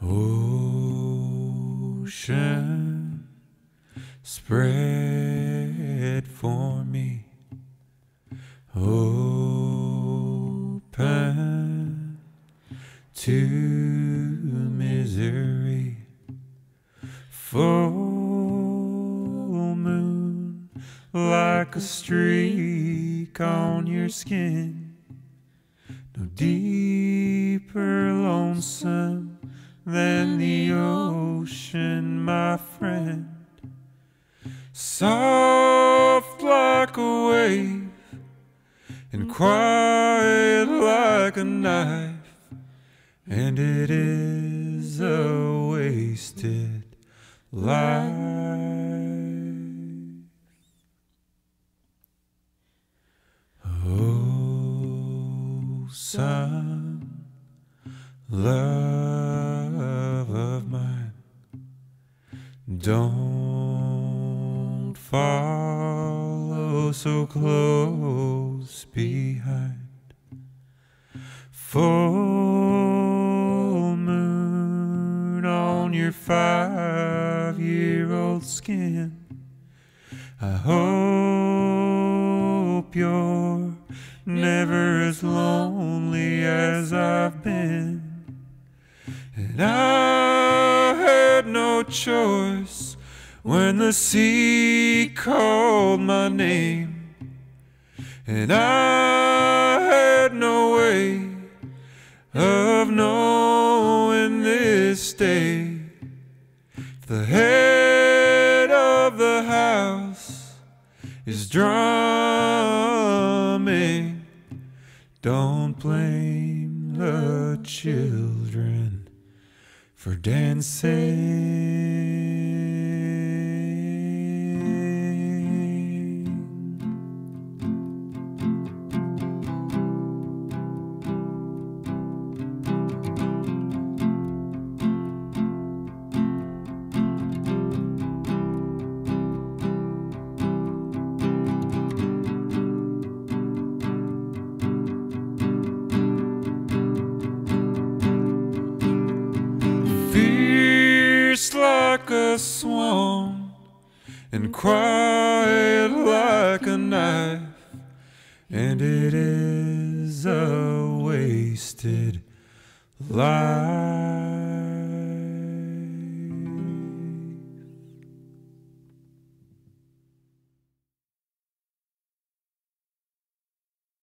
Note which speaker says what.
Speaker 1: Ocean spread for me, open to misery, full moon like a streak on your skin, no deeper lonesome than the ocean, my friend. Soft like a wave and quiet like a knife, and it is a wasted life. Oh, son, love of mine, don't follow so close behind. Full moon on your 5-year-old skin, I hope you're never as lonely as I've been. And I had no choice when the sea called my name, and I had no way of knowing this day. If the head of the house is drumming, don't blame the children for dancing. Fierce like a swan and quiet like a knife, and it is a wasted life.